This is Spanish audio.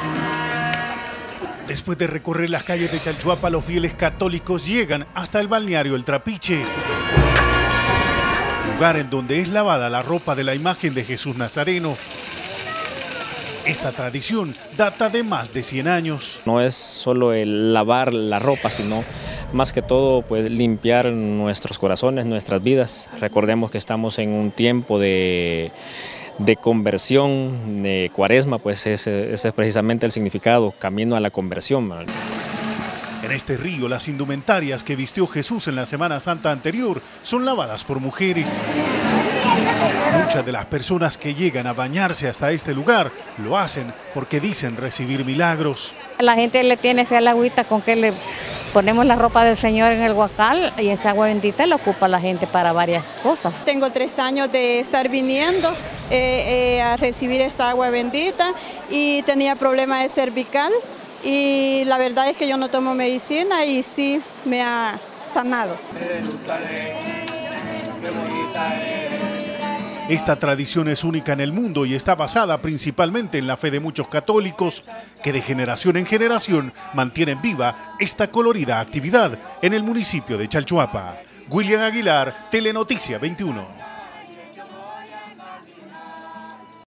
Después de recorrer las calles de Chalchuapa, los fieles católicos llegan hasta el balneario El Trapiche, lugar en donde es lavada la ropa de la imagen de Jesús Nazareno. Esta tradición data de más de 100 años. No es solo el lavar la ropa, sino más que todo pues, limpiar nuestros corazones, nuestras vidas. Recordemos que estamos en un tiempo de conversión, de cuaresma, pues ese es precisamente el significado, camino a la conversión. En este río, las indumentarias que vistió Jesús en la Semana Santa anterior son lavadas por mujeres. Muchas de las personas que llegan a bañarse hasta este lugar lo hacen porque dicen recibir milagros. La gente le tiene fe a la agüita con que le ponemos la ropa del Señor en el huacal y esa agua bendita la ocupa la gente para varias cosas. Tengo 3 años de estar viniendo a recibir esta agua bendita y tenía problemas de cervical y la verdad es que yo no tomo medicina y sí me ha sanado. Esta tradición es única en el mundo y está basada principalmente en la fe de muchos católicos que de generación en generación mantienen viva esta colorida actividad en el municipio de Chalchuapa. William Aguilar, Telenoticia 21.